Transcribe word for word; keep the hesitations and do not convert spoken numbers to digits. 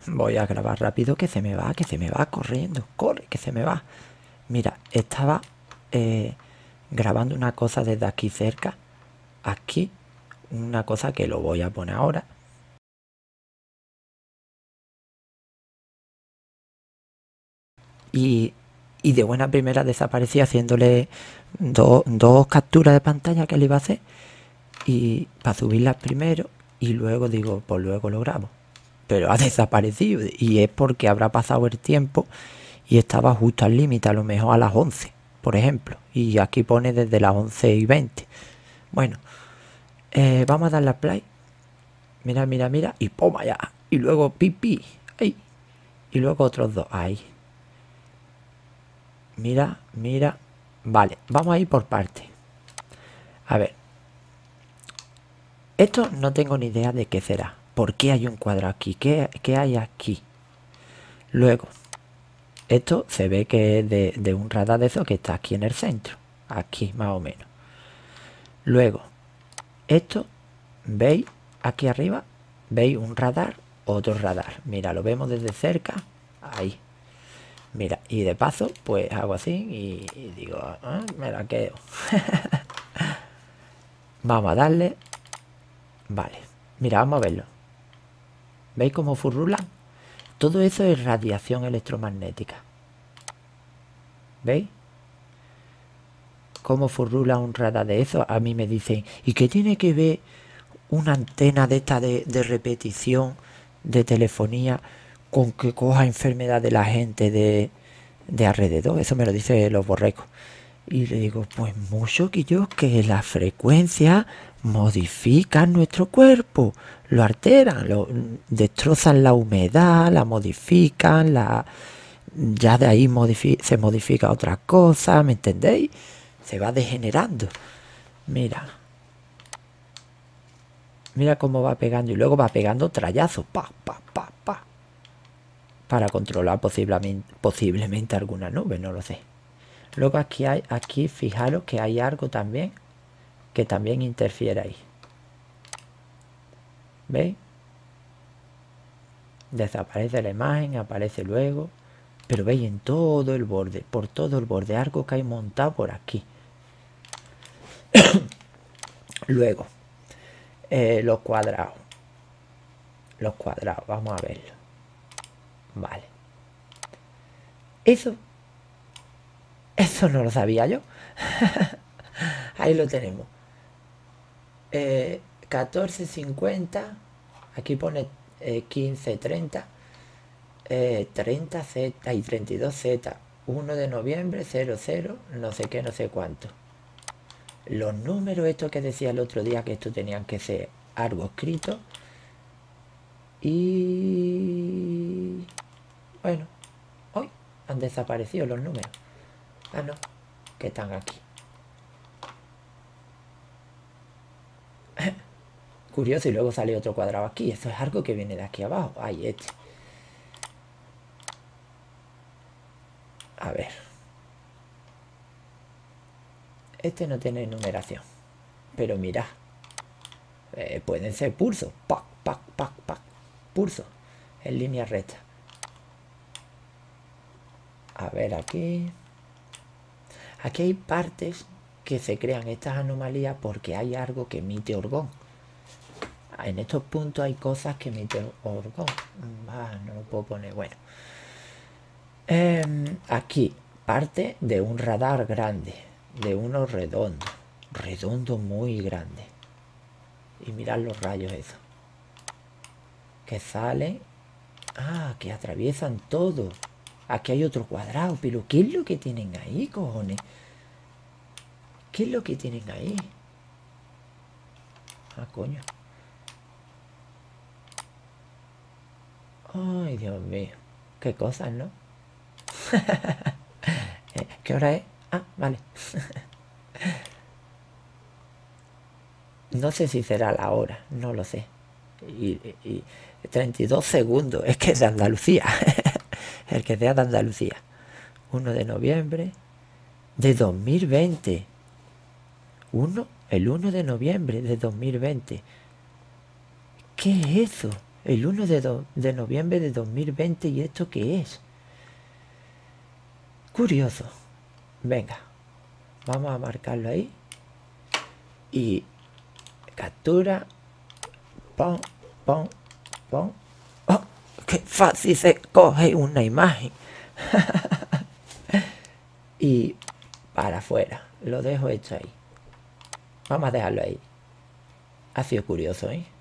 Voy a grabar rápido que se me va, que se me va corriendo. Corre, que se me va. Mira, estaba eh, grabando una cosa desde aquí cerca. Aquí, una cosa que lo voy a poner ahora. Y, y de buena primera desaparecí haciéndole do, dos capturas de pantalla que le iba a hacer. Y para subirlas primero. Y luego digo, pues luego lo grabo. Pero ha desaparecido. Y es porque habrá pasado el tiempo y estaba justo al límite, a lo mejor a las once, por ejemplo. Y aquí pone desde las once y veinte. Bueno, eh, vamos a darle a play. Mira, mira, mira. Y poma ya. Y luego pipí. Ay. Y luego otros dos. Ahí. Mira, mira. Vale, vamos a ir por partes. A ver. Esto no tengo ni idea de qué será. ¿Por qué hay un cuadro aquí? ¿Qué, qué hay aquí? Luego, esto se ve que es de, de un radar de eso que está aquí en el centro. Aquí, más o menos. Luego, esto, ¿veis? Aquí arriba, ¿veis un radar? Otro radar. Mira, lo vemos desde cerca. Ahí. Mira, y de paso, pues hago así y, y digo, ah, me la quedo. Vamos a darle. Vale. Mira, vamos a verlo. ¿Veis cómo furrulan? Todo eso es radiación electromagnética. ¿Veis? ¿Cómo furrula un radar de eso? A mí me dicen, ¿y qué tiene que ver una antena de esta de, de repetición de telefonía con que coja enfermedad de la gente de, de alrededor? Eso me lo dicen los borrecos. Y le digo, pues mucho que yo, que la frecuencia modifican nuestro cuerpo, lo alteran, lo destrozan la humedad, la modifican, la ya de ahí modifi se modifica otra cosa, ¿me entendéis? Se va degenerando. Mira. Mira cómo va pegando y luego va pegando trallazos, pa, pa, pa, pa. Para controlar posiblemente, posiblemente alguna nube, no lo sé. Luego aquí hay, aquí fijaros que hay algo también que también interfiere ahí. ¿Veis? Desaparece la imagen, aparece luego. Pero veis en todo el borde, por todo el borde, algo que hay montado por aquí. Luego, eh, los cuadrados. Los cuadrados, vamos a verlo. Vale. Eso, eso no lo sabía yo. Ahí lo tenemos. Eh, catorce cincuenta. Aquí pone eh, quince treinta. Eh, treinta Z y treinta y dos Z. uno de noviembre, cero cero, no sé qué, no sé cuánto. Los números, estos que decía el otro día, que estos tenían que ser algo escrito. Y... bueno, hoy han desaparecido los números. Ah, no, que están aquí. Curioso, y luego sale otro cuadrado aquí. Eso es algo que viene de aquí abajo. Ahí, este. A ver. Este no tiene numeración. Pero mira. Eh, pueden ser pulsos. Pac, pac, pac, pac. Pulsos. En línea recta. A ver aquí. Aquí hay partes que se crean estas anomalías porque hay algo que emite orgón. En estos puntos hay cosas que emiten orgón. Ah, no lo puedo poner. Bueno. Eh, aquí, parte de un radar grande. De uno redondo. Redondo muy grande. Y mirad los rayos esos. Que salen. Ah, que atraviesan todo. Aquí hay otro cuadrado. Pero ¿qué es lo que tienen ahí, cojones? ¿Qué es lo que tienen ahí? Ah, coño. Ay, Dios mío. Qué cosas, ¿no? ¿Qué hora es? Ah, vale. No sé si será la hora, no lo sé. Y, y treinta y dos segundos. Es que es de Andalucía. El que sea de Andalucía. uno de noviembre de dos mil veinte. Uno, el uno de noviembre de dos mil veinte. ¿Qué es eso? El uno de, do, de noviembre de dos mil veinte. ¿Y esto qué es? Curioso. Venga. Vamos a marcarlo ahí. Y captura. Pon, pon, pon. ¡Oh! ¡Qué fácil se coge una imagen! Y para afuera. Lo dejo hecho ahí. Vamos a dejarlo ahí. Ha sido curioso, ¿eh?